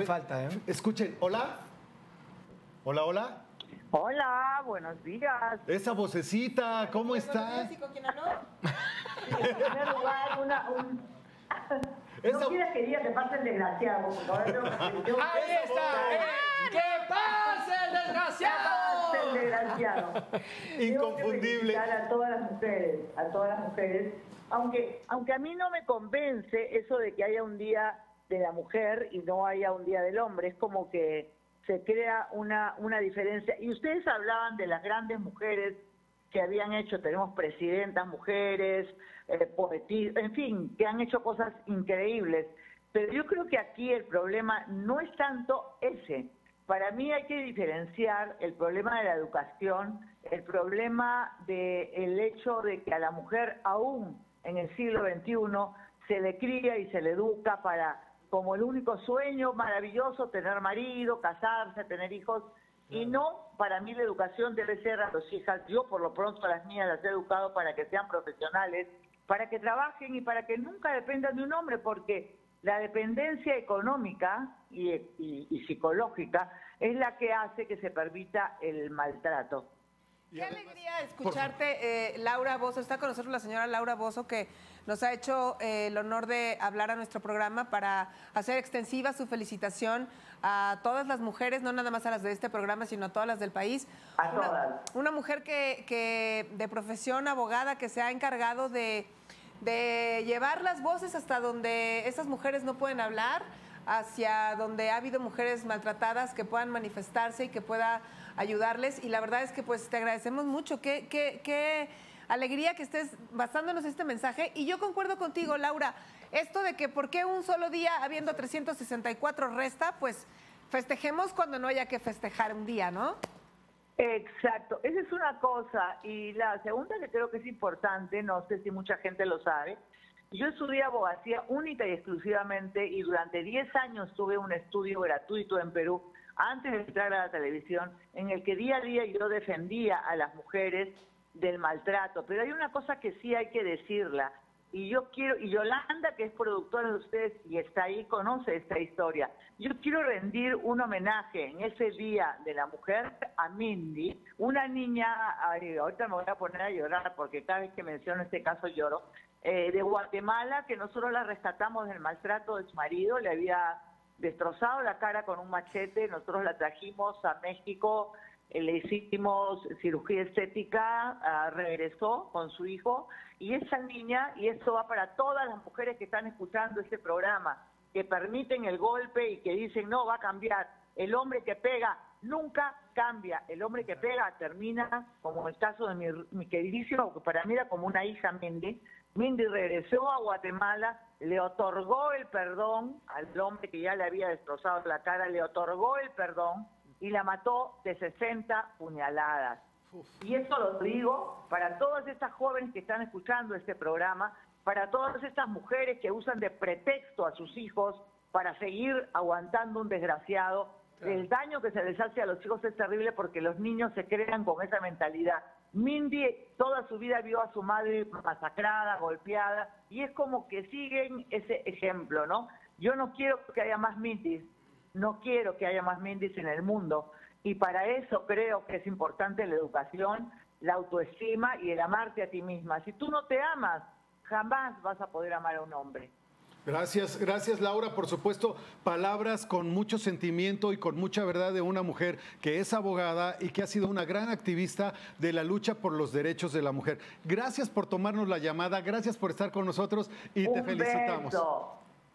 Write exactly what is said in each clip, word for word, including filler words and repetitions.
falta, ¿eh? Escuchen, hola. Hola, hola. Hola, buenos días. Esa vocecita, ¿cómo Buenos está? días, ¿y con quién habló? En primer lugar, una, un... Esa- No quieras que diga que pase el desgraciado, porque ahora tengo que... yo- ¡Ahí está! ¡Eh! ¡Que pase el Pase el desgraciado! desgraciado. Inconfundible. Tengo que felicitar a todas las mujeres, a todas las mujeres. Aunque, aunque a mí no me convence eso de que haya un día de la mujer y no haya un día del hombre. Es como que se crea una, una diferencia. Y ustedes hablaban de las grandes mujeres que habían hecho, tenemos presidentas mujeres, eh, poetistas, en fin, que han hecho cosas increíbles. Pero yo creo que aquí el problema no es tanto ese. Para mí hay que diferenciar el problema de la educación, el problema del hecho de que a la mujer aún en el siglo veintiuno se le cría y se le educa para, como el único sueño maravilloso, tener marido, casarse, tener hijos. Y no, para mí la educación debe ser a los hijas, yo por lo pronto a las mías las he educado para que sean profesionales, para que trabajen y para que nunca dependan de un hombre, porque la dependencia económica y, y, y psicológica es la que hace que se permita el maltrato. Qué alegría escucharte, eh, Laura Bozzo. Está con nosotros la señora Laura Bozzo, que nos ha hecho eh, el honor de hablar a nuestro programa para hacer extensiva su felicitación a todas las mujeres, no nada más a las de este programa, sino a todas las del país. A una, todas. Una mujer que, que de profesión abogada, que se ha encargado de, de llevar las voces hasta donde esas mujeres no pueden hablar, hacia donde ha habido mujeres maltratadas que puedan manifestarse y que pueda ayudarles. Y la verdad es que pues te agradecemos mucho. Qué, qué, qué alegría que estés basándonos en este mensaje. Y yo concuerdo contigo, Laura, esto de que por qué un solo día habiendo trescientos sesenta y cuatro resta, pues festejemos cuando no haya que festejar un día, ¿no? Exacto, esa es una cosa. Y la segunda que creo que es importante, no sé si mucha gente lo sabe, yo estudié abogacía única y exclusivamente y durante diez años tuve un estudio gratuito en Perú antes de entrar a la televisión, en el que día a día yo defendía a las mujeres del maltrato. Pero hay una cosa que sí hay que decirla, y yo quiero, y Yolanda, que es productora de ustedes y está ahí, conoce esta historia. Yo quiero rendir un homenaje en ese Día de la Mujer a Mindy, una niña, ay, ahorita me voy a poner a llorar porque cada vez que menciono este caso lloro, eh, de Guatemala, que nosotros la rescatamos del maltrato de su marido, le había destrozado la cara con un machete, nosotros la trajimos a México, eh, le hicimos cirugía estética, uh, regresó con su hijo, y esa niña, y esto va para todas las mujeres que están escuchando este programa, que permiten el golpe y que dicen no, va a cambiar, el hombre que pega nunca cambia, el hombre que pega termina, como el caso de mi, mi queridísimo, que para mí era como una hija Mindy. Mindy regresó a Guatemala, le otorgó el perdón al hombre que ya le había destrozado la cara, le otorgó el perdón y la mató de sesenta puñaladas. Uf. Y esto lo digo para todas estas jóvenes que están escuchando este programa, para todas estas mujeres que usan de pretexto a sus hijos para seguir aguantando un desgraciado. Claro. El daño que se les hace a los hijos es terrible porque los niños se crean con esa mentalidad. Mindy toda su vida vio a su madre masacrada, golpeada, y es como que siguen ese ejemplo, ¿no? Yo no quiero que haya más Mindys, no quiero que haya más Mindys en el mundo, y para eso creo que es importante la educación, la autoestima y el amarte a ti misma. Si tú no te amas, jamás vas a poder amar a un hombre. Gracias, gracias Laura, por supuesto, palabras con mucho sentimiento y con mucha verdad de una mujer que es abogada y que ha sido una gran activista de la lucha por los derechos de la mujer. Gracias por tomarnos la llamada, gracias por estar con nosotros y te felicitamos. Beso.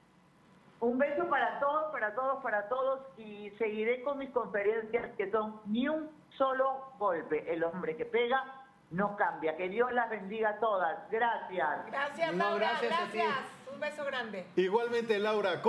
Un beso para todos, para todos, para todos, y seguiré con mis conferencias que son ni un solo golpe. El hombre que pega no cambia. Que Dios las bendiga a todas. Gracias. Gracias, No, Laura. gracias a ti. Gracias. Un beso grande. Igualmente, Laura.